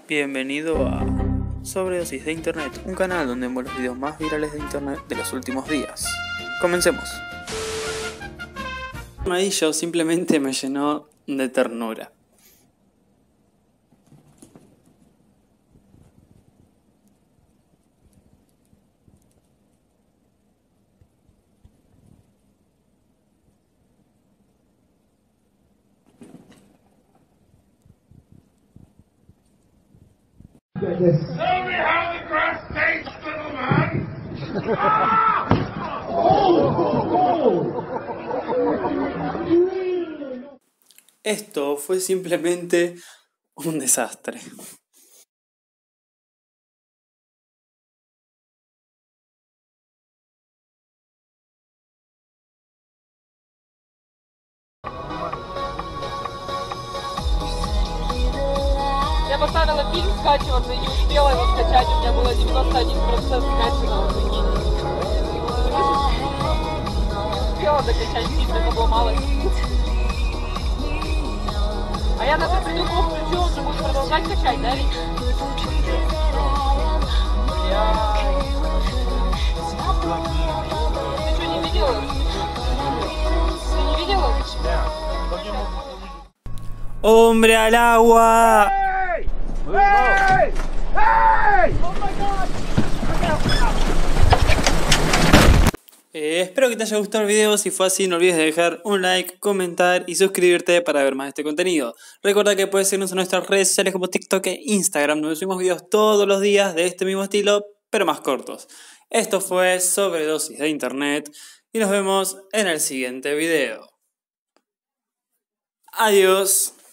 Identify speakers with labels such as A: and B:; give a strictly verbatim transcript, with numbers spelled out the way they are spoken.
A: Bienvenido a Sobredosis de Internet, un canal donde vemos los videos más virales de Internet de los últimos días. Comencemos. Armadillo simplemente me llenó de ternura.
B: Show me how the grass tastes, little man!
A: Esto fue simplemente un desastre.
C: Я поставила фильм скачиваться и не успела его скачать, у меня было девяносто один процент скачивания, прикинь. Не успела докачать фильм, это было мало. А я на эту придумку включу, он же будет продолжать качать, да, ведь? Я... Ты что, не видела? Ты не видела?
A: ¡Hombre al agua!
B: Hey! Hey!
A: Eh, espero que te haya gustado el video. Si fue así, no olvides de dejar un like, comentar y suscribirte para ver más de este contenido. Recuerda que puedes seguirnos en nuestras redes sociales como TikTok e Instagram, donde subimos videos todos los días de este mismo estilo, pero más cortos. Esto fue Sobredosis de Internet y nos vemos en el siguiente video. Adiós.